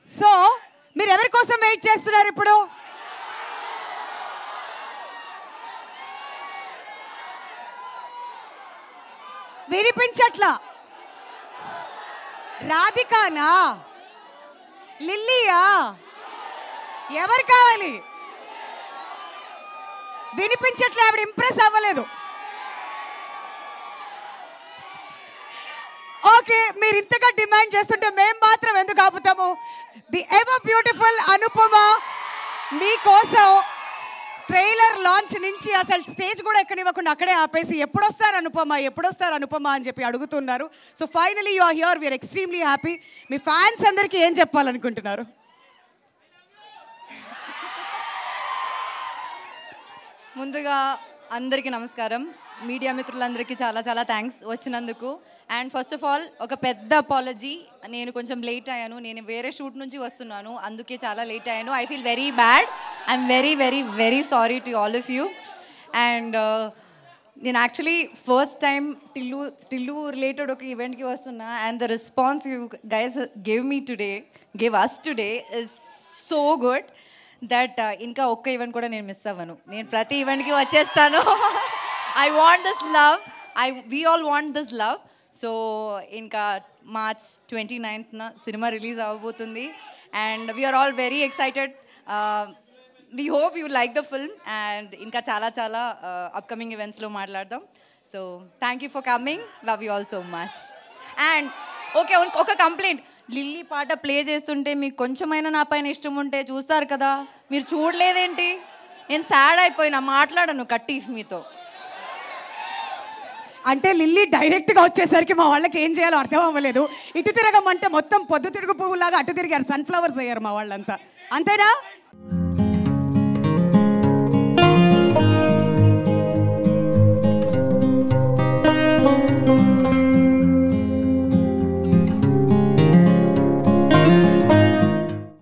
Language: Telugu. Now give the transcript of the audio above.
సో మీరు ఎవరి కోసం వెయిట్ చేస్తున్నారు ఇప్పుడు? వినిపించట్లా. రాధికానా, లిల్లీయా, ఎవరు కావాలి? వినిపించట్లే, ఆవిడ ఇంప్రెస్ అవ్వలేదు. ఓకే, మీరు ఇంతగా డిమాండ్ చేస్తుంటే మేము మాత్రం ఎందుకు ఆపుతాము? ది ఎవర్ బ్యూటిఫుల్ అనుపమ మీకోసం ట్రైలర్ లాంచ్ నుంచి అసలు స్టేజ్ కూడా ఎక్కనివ్వకుండా అక్కడే ఆపేసి ఎప్పుడొస్తారు అనుపమ అని చెప్పి అడుగుతున్నారు. So finally you are here, we're extremely happy. మీ ఫ్యాన్స్ అందరికీ ఏం చెప్పాలనుకుంటున్నారు? ముందుగా అందరికీ నమస్కారం. మీడియా మిత్రులందరికీ చాలా చాలా థ్యాంక్స్ వచ్చినందుకు. అండ్ ఫస్ట్ ఆఫ్ ఆల్ ఒక పెద్ద అపాలజీ, నేను కొంచెం లేట్ అయ్యాను. నేను వేరే షూట్ నుంచి వస్తున్నాను, అందుకే చాలా లేట్ అయ్యాను. I feel very bad. I'm very very very sorry to all of you. And నేను actually first time Tillu related ఒక ఈవెంట్కి వస్తున్నా. And the response you guys give us today is so good that ఇంకా ఒక్క ఈవెంట్ కూడా నేను మిస్ అవ్వను. నేను ప్రతి ఈవెంట్కి వచ్చేస్తాను. I want this love. We all want this love. So, inka March 29th na cinema release avbotundi, and we are all very excited. We hope you like the film, and inka chala upcoming events lo maatladam. So, thank you for coming. Love you all so much. And okay, oka complaint. Lily పాట ప్లే చేస్తుంటే మీకు కొంచెమైనా నా పైన ఇష్టం ఉంటే చూస్తారు కదా, మీరు చూడలేదేంటి? నేను సాడ్ అయిపోయినా, మాట్లాడను కట్టి మీతో. అంటే లిల్లీ డైరెక్ట్గా వచ్చేసరికి మా వాళ్ళకి ఏం చేయాలో అర్థం అవ్వలేదు. ఇటు తిరగమంటే మొత్తం పొద్దు తిరుగు పువ్వులాగా అటు తిరిగారు, సన్ఫ్లవర్స్ అయ్యారు మా వాళ్ళంతా. అంతేనా?